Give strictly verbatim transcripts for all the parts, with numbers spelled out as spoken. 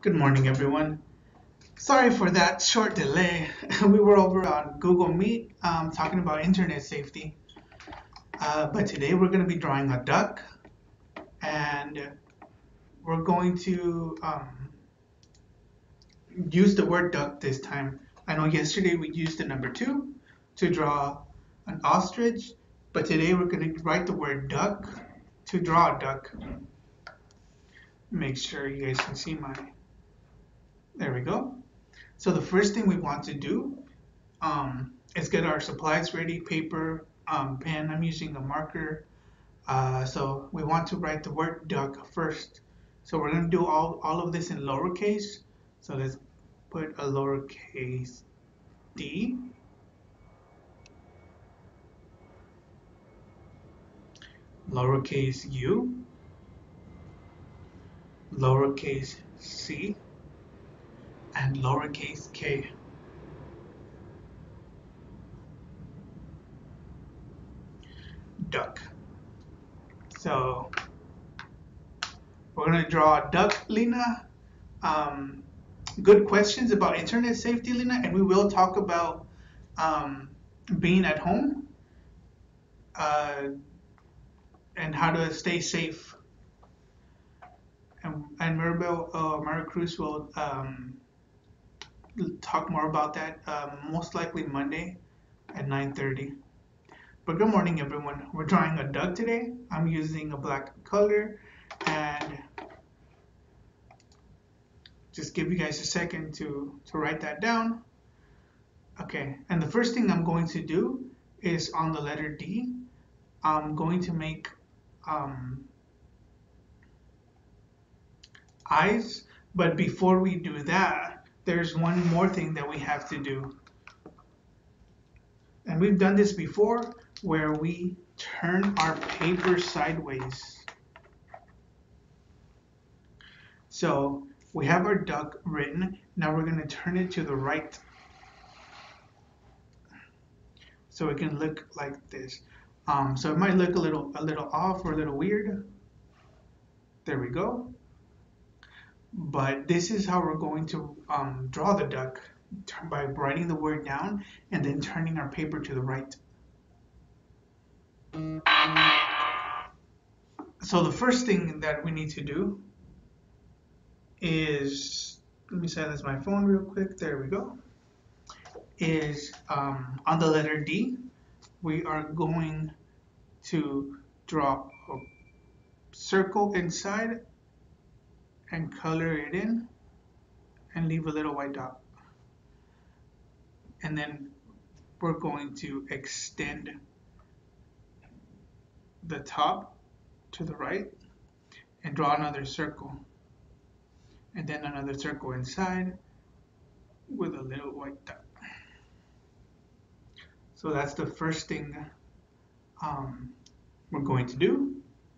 Good morning, everyone. Sorry for that short delay. We were over on Google Meet um, talking about internet safety. Uh, but today we're going to be drawing a duck, and we're going to um, use the word duck this time. I know yesterday we used the number two to draw an ostrich, but today we're going to write the word duck to draw a duck. Make sure you guys can see my. There we go. So the first thing we want to do um, is get our supplies ready, paper, um, pen. I'm using a marker. Uh, so we want to write the word duck first. So we're going to do all, all of this in lowercase. So let's put a lowercase d, lowercase u, lowercase c, and lowercase k. Duck. So we're going to draw a duck, Lena. Um, good questions about internet safety, Lena, and we will talk about um, being at home uh, and how to stay safe. And, and Maribel, uh, Maricruz will um, talk more about that um, most likely Monday at nine thirty. But good morning, everyone. We're drawing a duck today. I'm using a black color, and just give you guys a second to, to write that down. Okay, and the first thing I'm going to do is on the letter D, I'm going to make um, eyes, but before we do that, there's one more thing that we have to do. And we've done this before, where we turn our paper sideways. So we have our duck written. Now we're going to turn it to the right. So it can look like this. Um, so it might look a little a little off or a little weird. There we go. But this is how we're going to um, draw the duck, by writing the word down and then turning our paper to the right. So the first thing that we need to do is, let me silence my phone real quick, there we go, is um, on the letter D, we are going to draw a circle inside and color it in and leave a little white dot. And then we're going to extend the top to the right and draw another circle. And then another circle inside with a little white dot. So that's the first thing um, we're going to do.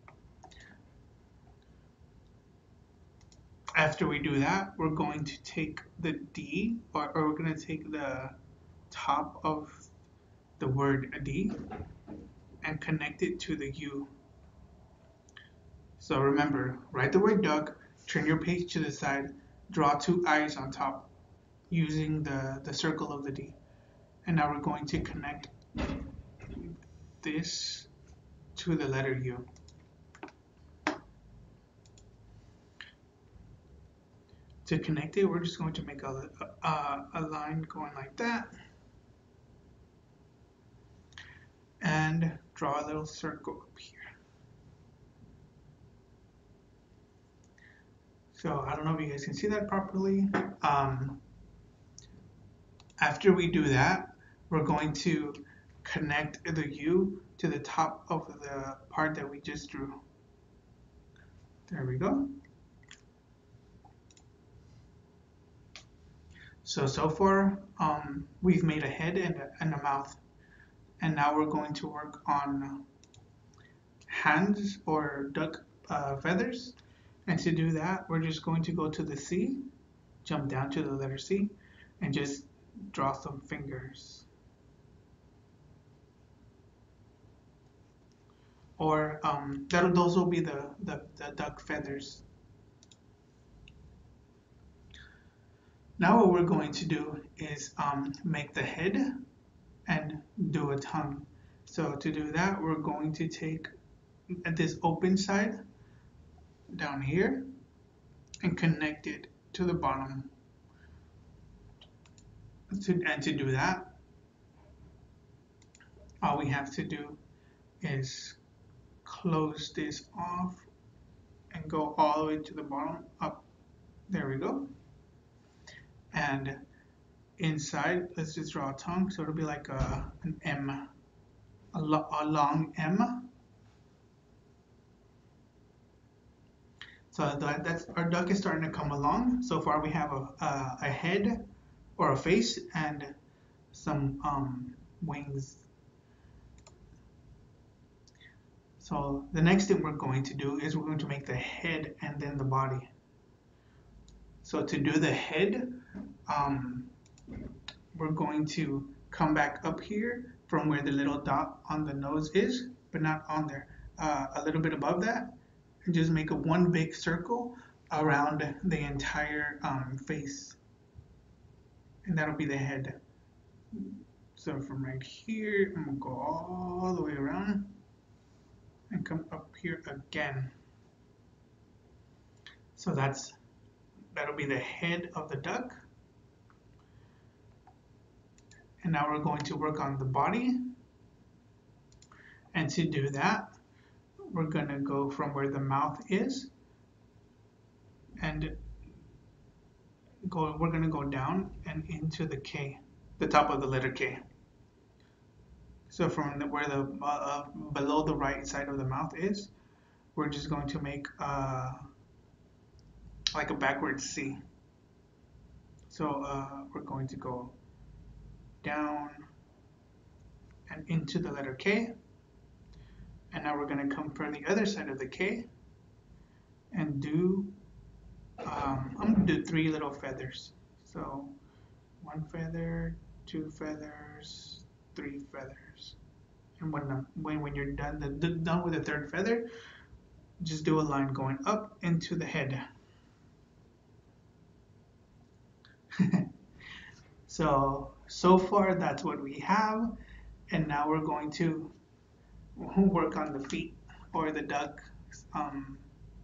After we do that, we're going to take the D, or, or we're going to take the top of the word D and connect it to the U. So remember, write the word duck, turn your page to the side, draw two eyes on top using the, the circle of the D. And now we're going to connect this to the letter U. To connect it, we're just going to make a, a, a line going like that. And draw a little circle up here. So I don't know if you guys can see that properly. Um, after we do that, we're going to connect the U to the top of the part that we just drew. There we go. So, so far, um, we've made a head and a, and a mouth. And now we're going to work on hands or duck uh, feathers. And to do that, we're just going to go to the C, jump down to the letter C, and just draw some fingers. Or um, that those will be the, the, the duck feathers. Now what we're going to do is um, make the head and do a tongue. So to do that, we're going to take this open side down here and connect it to the bottom. To, and to do that, all we have to do is close this off and go all the way to the bottom up. There we go. And inside, let's just draw a tongue. So it'll be like a, an M, a, lo a long M. So that, that's our duck is starting to come along. So far we have a, a, a head or a face and some um, wings. So the next thing we're going to do is we're going to make the head and then the body. So to do the head, um, we're going to come back up here from where the little dot on the nose is, but not on there, uh, a little bit above that, and just make a one big circle around the entire um, face, and that'll be the head. So from right here, I'm gonna go all the way around and come up here again. So that's that'll be the head of the duck. And now we're going to work on the body. And to do that, we're going to go from where the mouth is and go we're going to go down and into the K, the top of the letter K. So from the, where the uh, below the right side of the mouth is, we're just going to make uh, like a backwards C. So uh, we're going to go down and into the letter K. And now we're going to come from the other side of the K and do, um, I'm going to do three little feathers. So one feather, two feathers, three feathers. And when, when, when you're done, the, done with the third feather, just do a line going up into the head. so, so far that's what we have. And now we're going to work on the feet or the duck. Um,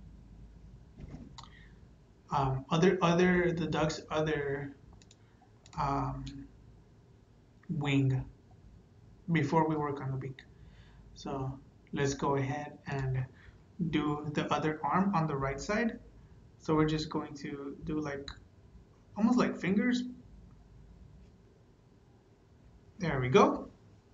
um, other, other, the duck's other um, wing before we work on the beak. So let's go ahead and do the other arm on the right side. So we're just going to do like, almost like fingers. There we go.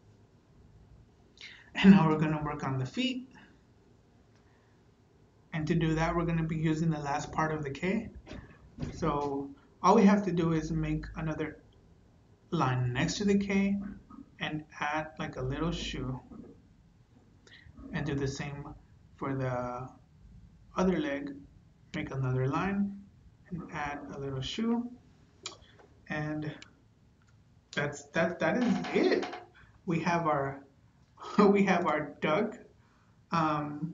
And now we're gonna work on the feet. And to do that, we're gonna be using the last part of the K. So all we have to do is make another line next to the K and add like a little shoe. And do the same for the other leg. Make another line and add a little shoe. And that's that that is it. We have our we have our duck. Um,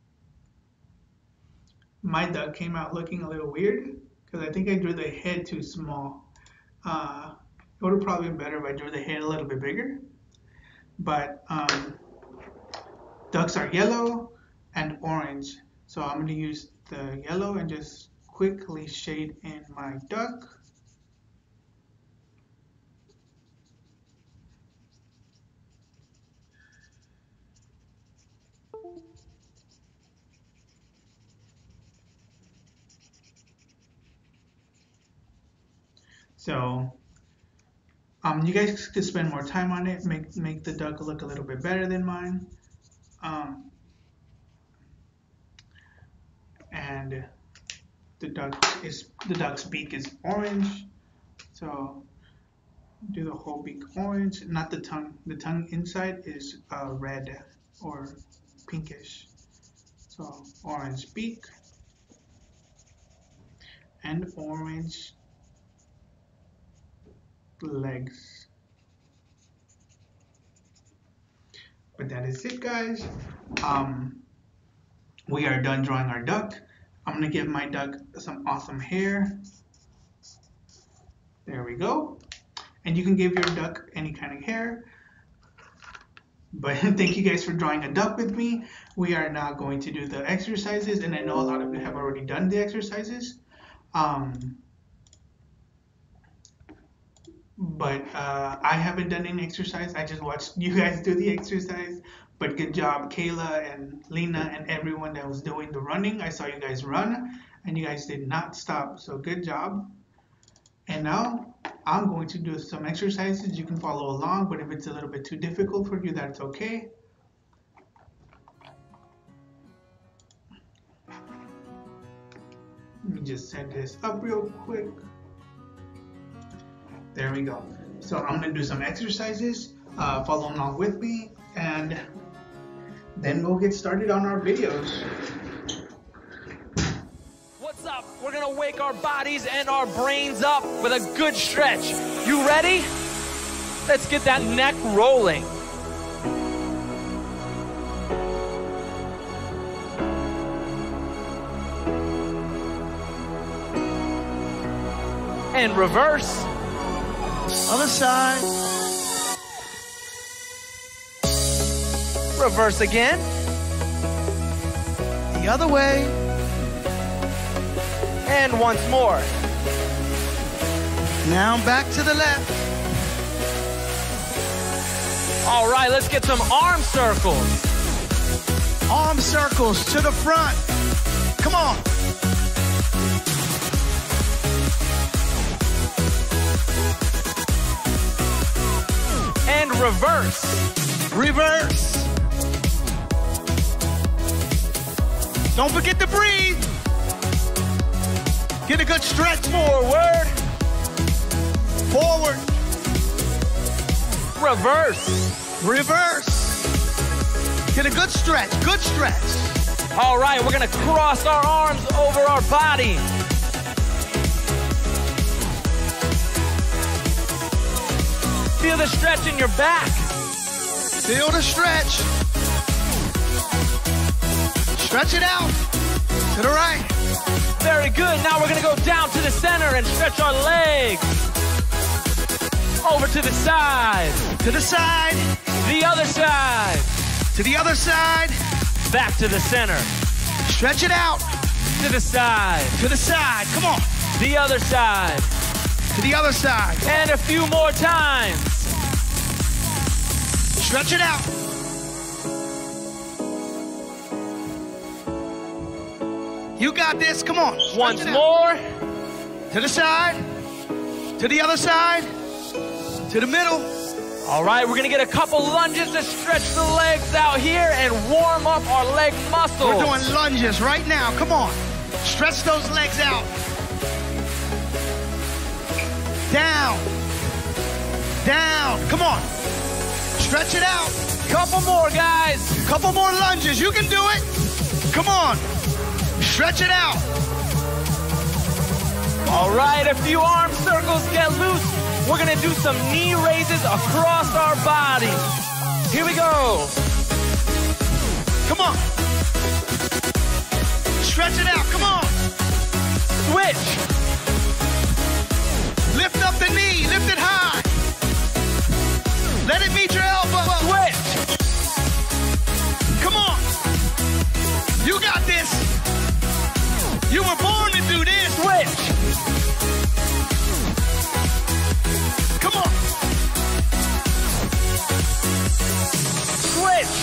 my duck came out looking a little weird because I think I drew the head too small. Uh, it would have probably been better if I drew the head a little bit bigger. But um, ducks are yellow and orange. So I'm going to use the yellow and just quickly shade in my duck. So um, you guys could spend more time on it, make make the duck look a little bit better than mine. Um, and the duck is the duck's beak is orange, so do the whole beak orange, not the tongue. The tongue inside is uh, red or pinkish. So orange beak and orange legs. But that is it, guys. Um, we are done drawing our duck. I'm gonna give my duck some awesome hair. There we go. And you can give your duck any kind of hair. But thank you guys for drawing a duck with me. We are now going to do the exercises, and I know a lot of you have already done the exercises. Um, but uh, I haven't done any exercise. I just watched you guys do the exercise. But good job, Kayla and Lena and everyone that was doing the running. I saw you guys run, and you guys did not stop. So good job. And now I'm going to do some exercises. You can follow along, but if it's a little bit too difficult for you, that's okay. Let me just set this up real quick. There we go. So I'm going to do some exercises. Uh, follow along with me, and then we'll get started on our videos. What's up? We're gonna wake our bodies and our brains up with a good stretch. You ready? Let's get that neck rolling. And reverse. Other side. Reverse again. The other way. And once more. Now back to the left. All right, let's get some arm circles. Arm circles to the front. Come on. And reverse. Reverse. Don't forget to breathe. Get a good stretch. Forward. Forward. Reverse. Reverse. Get a good stretch. Good stretch. All right, we're gonna cross our arms over our body. Feel the stretch in your back. Feel the stretch. Stretch it out. To the right. Very good. Now we're gonna go down to the center and stretch our legs. Over to the side. To the side. The other side. To the other side. Back to the center. Stretch it out. To the side. To the side. Come on. The other side. To the other side. And a few more times. Stretch it out. You got this. Come on. Stretch Once it out. more. To the side. To the other side. To the middle. All right, we're gonna get a couple lunges to stretch the legs out here and warm up our leg muscles. We're doing lunges right now. Come on. Stretch those legs out. Down. Down. Come on. Stretch it out. Couple more, guys. Couple more lunges. You can do it. Come on. Stretch it out. All right, a few arm circles get loose. We're gonna do some knee raises across our body. Here we go. Come on. Stretch it out. Come on. Switch. Lift up the knee. Lift it high. Let it meet your elbow. Switch. Come on. You got this. You were born to do this. Switch. Come on. Switch.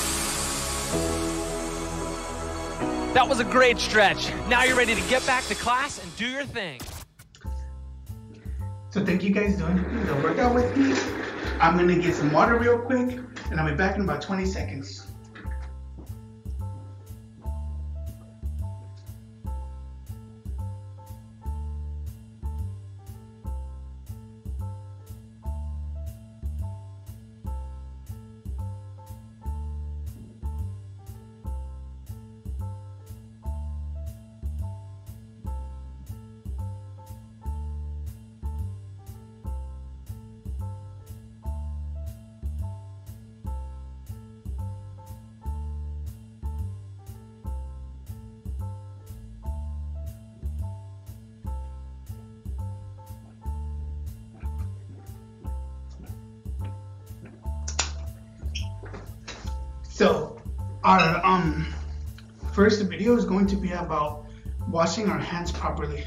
That was a great stretch. Now you're ready to get back to class and do your thing. So thank you guys for doing the workout with me. I'm gonna get some water real quick, and I'll be back in about twenty seconds. Our um, first video is going to be about washing our hands properly.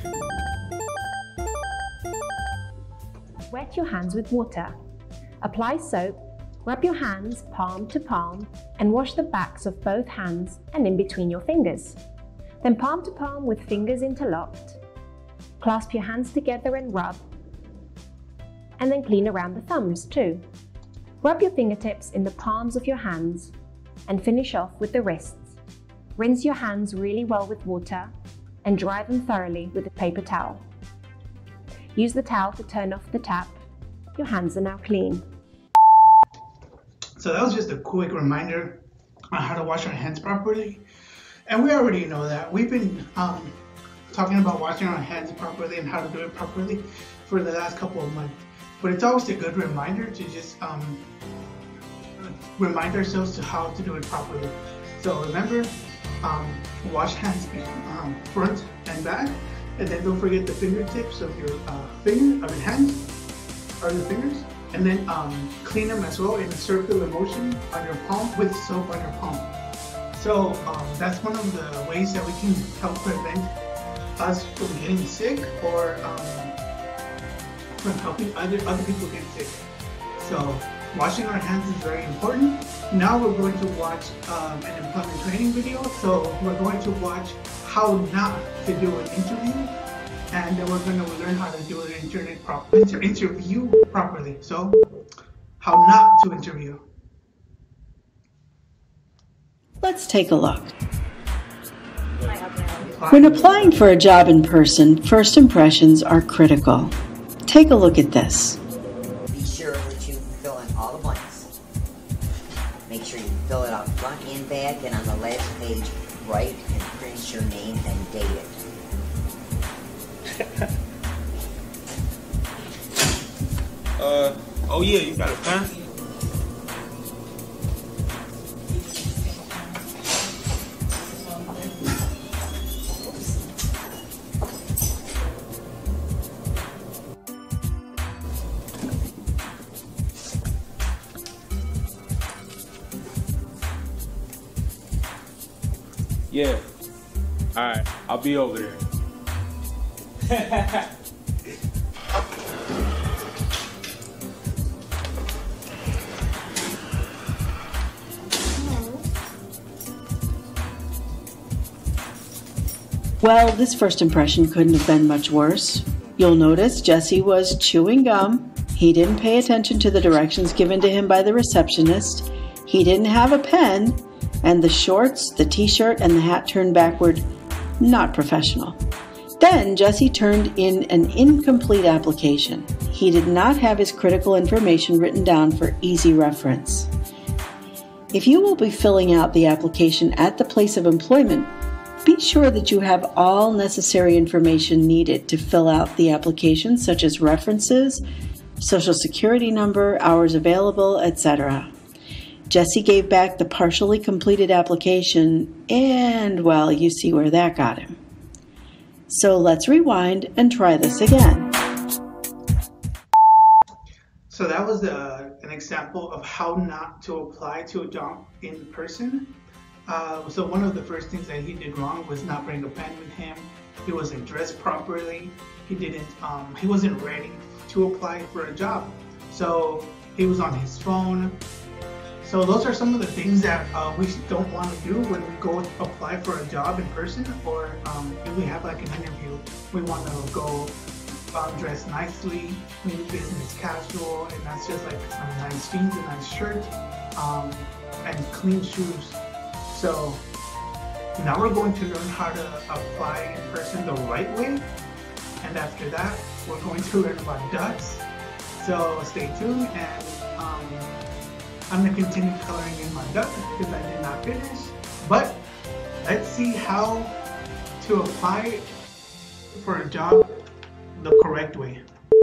Wet your hands with water. Apply soap, rub your hands palm to palm, and wash the backs of both hands and in between your fingers. Then palm to palm with fingers interlocked. Clasp your hands together and rub. And then clean around the thumbs too. Rub your fingertips in the palms of your hands and finish off with the wrists. Rinse your hands really well with water and dry them thoroughly with a paper towel. Use the towel to turn off the tap. Your hands are now clean. So that was just a quick reminder on how to wash our hands properly. And we already know that. We've been um, talking about washing our hands properly and how to do it properly for the last couple of months. But it's always a good reminder to just um, remind ourselves to how to do it properly. So remember, um, wash hands um, front and back, and then don't forget the fingertips of your uh, finger of your hands or your fingers, and then um, clean them as well in a circular motion on your palm with soap on your palm. So um, that's one of the ways that we can help prevent us from getting sick or um, from helping other other people get sick. So washing our hands is very important. Now we're going to watch um, an employment training video. So we're going to watch how not to do an interview, and then we're going to learn how to do an internet prop inter interview properly. So how not to interview. Let's take a look. When applying for a job in person, first impressions are critical. Take a look at this. Be sure that you fill in all the blanks. Make sure you fill it out front and back, and on the last page, write and print your name and date it. uh, oh yeah, you got a pen? Yeah. Alright, I'll be over there. Well, this first impression couldn't have been much worse. You'll notice Jesse was chewing gum. He didn't pay attention to the directions given to him by the receptionist. He didn't have a pen. And the shorts, the t-shirt, and the hat turned backward, not professional. Then Jesse turned in an incomplete application. He did not have his critical information written down for easy reference. If you will be filling out the application at the place of employment, be sure that you have all necessary information needed to fill out the application, such as references, social security number, hours available, et cetera. Jesse gave back the partially completed application, and, well, you see where that got him. So let's rewind and try this again. So that was uh, an example of how not to apply to a job in person. Uh, so one of the first things that he did wrong was not bring a pen with him. He wasn't dressed properly. He didn't. Um, he wasn't ready to apply for a job. So he was on his phone. So those are some of the things that uh, we don't want to do when we go apply for a job in person, or um, if we have like an interview. We want to go um, dress nicely, maybe business casual, and that's just like some nice jeans, a nice shirt, um, and clean shoes. So now we're going to learn how to apply in person the right way, and after that we're going to learn about ducks. So stay tuned, and um, I'm going to continue coloring in my duck because I did not finish. But let's see how to apply for a job the correct way.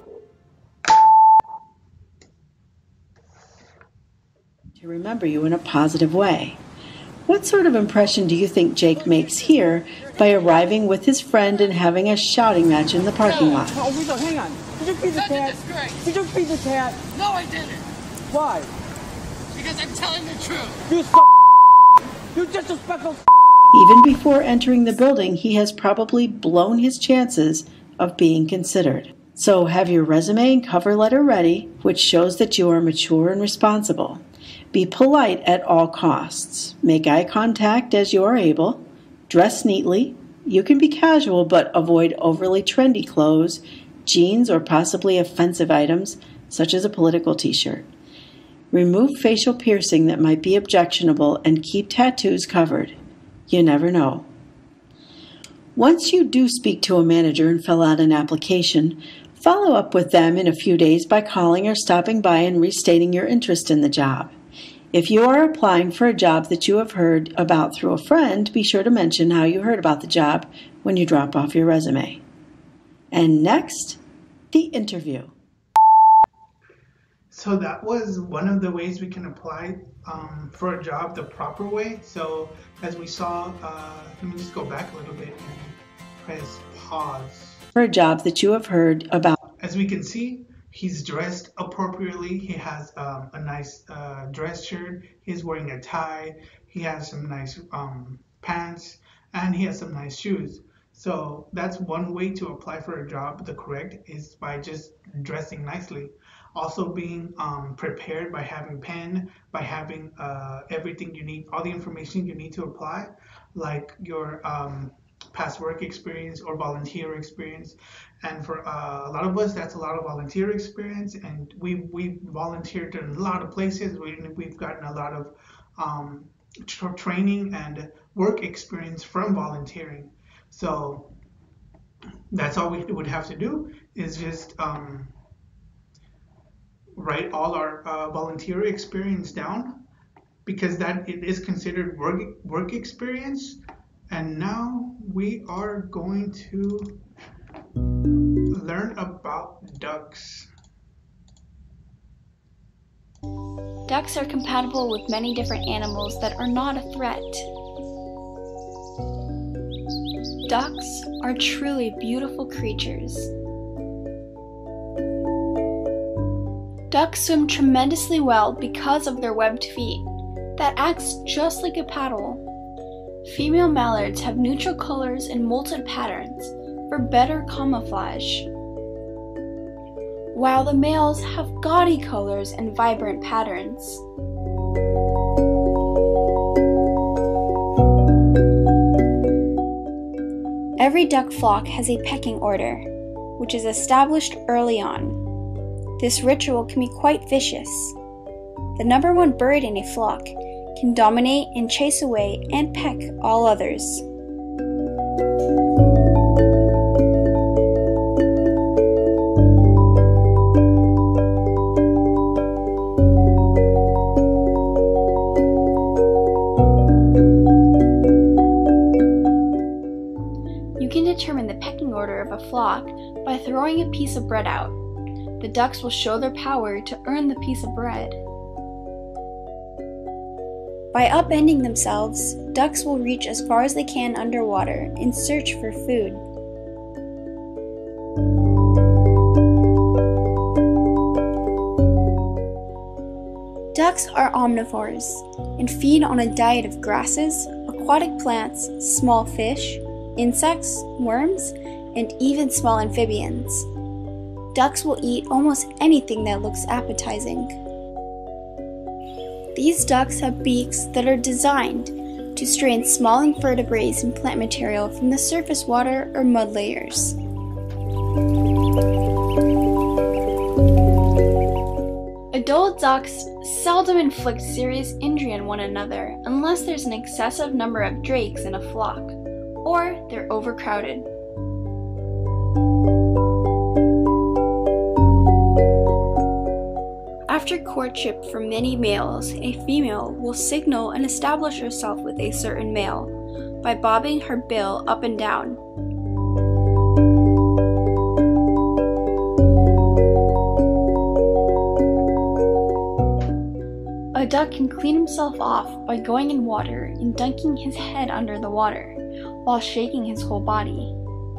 To remember you in a positive way. What sort of impression do you think Jake makes here by arriving with his friend and having a shouting match in the parking lot? Oh, Rizzo, hang on. Did you feed the cat? Did you feed the cat? No, I didn't. Why? Because I'm telling the truth. You so You disrespectful. Even before entering the building, he has probably blown his chances of being considered. So have your resume and cover letter ready, which shows that you are mature and responsible. Be polite at all costs. Make eye contact as you are able. Dress neatly. You can be casual, but avoid overly trendy clothes, jeans, or possibly offensive items, such as a political t-shirt. Remove facial piercing that might be objectionable and keep tattoos covered. You never know. Once you do speak to a manager and fill out an application, follow up with them in a few days by calling or stopping by and restating your interest in the job. If you are applying for a job that you have heard about through a friend, be sure to mention how you heard about the job when you drop off your resume. And next, the interview. So that was one of the ways we can apply um, for a job the proper way. So as we saw, uh, let me just go back a little bit and press pause. For a job that you have heard about. As we can see, he's dressed appropriately. He has um, a nice uh, dress shirt. He's wearing a tie. He has some nice um, pants, and he has some nice shoes. So that's one way to apply for a job. The correct is by just dressing nicely. Also being um, prepared by having pen, by having uh, everything you need, all the information you need to apply, like your um, past work experience or volunteer experience. And for uh, a lot of us, that's a lot of volunteer experience. And we we volunteered in a lot of places. We, we've gotten a lot of um, tra training and work experience from volunteering. So that's all we would have to do is just um, write all our uh, volunteer experience down, because that it is considered work work experience. And now we are going to learn about ducks. Ducks are compatible with many different animals that are not a threat. Ducks are truly beautiful creatures. Ducks swim tremendously well because of their webbed feet that acts just like a paddle. Female mallards have neutral colors and molted patterns for better camouflage, while the males have gaudy colors and vibrant patterns. Every duck flock has a pecking order, which is established early on. This ritual can be quite vicious. The number one bird in a flock can dominate and chase away and peck all others. You can determine the pecking order of a flock by throwing a piece of bread out. The ducks will show their power to earn the piece of bread. By upending themselves, ducks will reach as far as they can underwater in search for food. Ducks are omnivores and feed on a diet of grasses, aquatic plants, small fish, insects, worms, and even small amphibians. Ducks will eat almost anything that looks appetizing. These ducks have beaks that are designed to strain small invertebrates and plant material from the surface water or mud layers. Adult ducks seldom inflict serious injury on one another unless there's an excessive number of drakes in a flock, or they're overcrowded. After courtship for many males, a female will signal and establish herself with a certain male by bobbing her bill up and down. A duck can clean himself off by going in water and dunking his head under the water while shaking his whole body.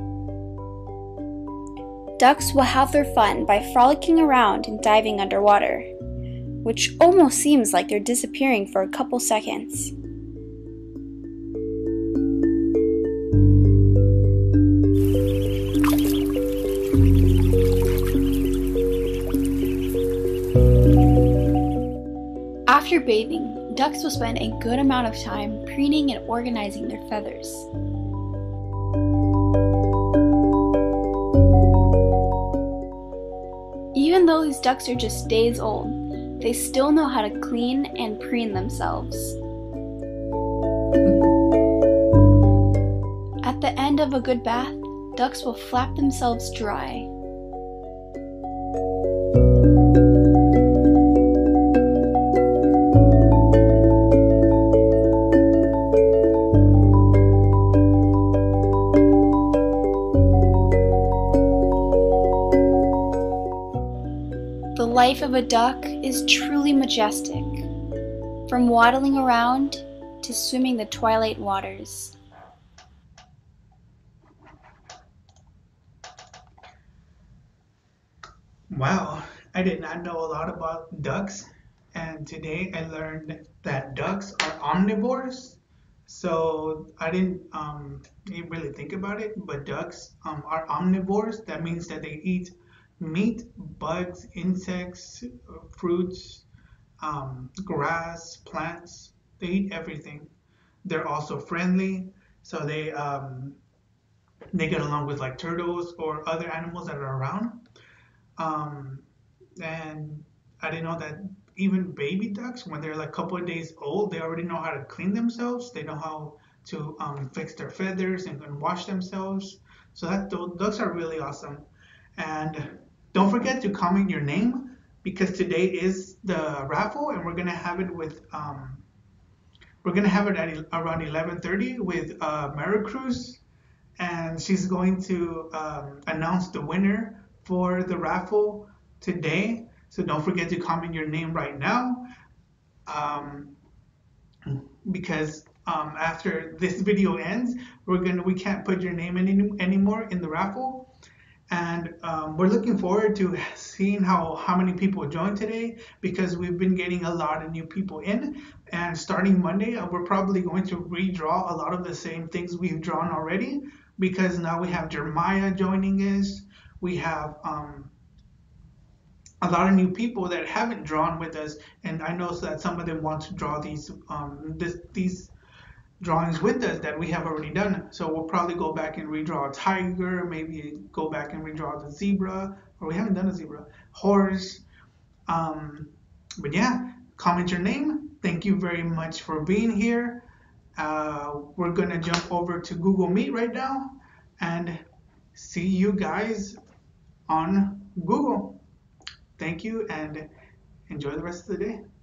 Ducks will have their fun by frolicking around and diving underwater, which almost seems like they're disappearing for a couple seconds. bathing, ducks will spend a good amount of time preening and organizing their feathers. Even though these ducks are just days old, they still know how to clean and preen themselves. At the end of a good bath, ducks will flap themselves dry. The life of a duck is truly majestic, from waddling around to swimming the twilight waters. Wow, I did not know a lot about ducks, and today I learned that ducks are omnivores. So I didn't um, didn't really think about it, but ducks um, are omnivores. That means that they eat meat, bugs, insects, fruits, um, grass, plants. They eat everything. They're also friendly, so they um, they get along with like turtles or other animals that are around. Um, and I didn't know that even baby ducks, when they're like a couple of days old, they already know how to clean themselves. They know how to um, fix their feathers and, and wash themselves. So that those ducks are really awesome. And don't forget to comment your name, because today is the raffle, and we're gonna have it with um, we're gonna have it at around eleven thirty with uh, Maricruz, and she's going to um, announce the winner for the raffle today. So don't forget to comment your name right now, um, because um, after this video ends, we're gonna we can't put your name in any, anymore in the raffle. And um, we're looking forward to seeing how how many people join today, because we've been getting a lot of new people in. And starting Monday, uh, we're probably going to redraw a lot of the same things we've drawn already, because now we have Jeremiah joining us. We have um, a lot of new people that haven't drawn with us, and I know that some of them want to draw these um, this, these drawings with us that we have already done. So we'll probably go back and redraw a tiger, maybe go back and redraw the zebra, or we haven't done a zebra, horse. Um, but yeah, comment your name. Thank you very much for being here. Uh, we're gonna jump over to Google Meet right now and see you guys on Google. Thank you, and enjoy the rest of the day.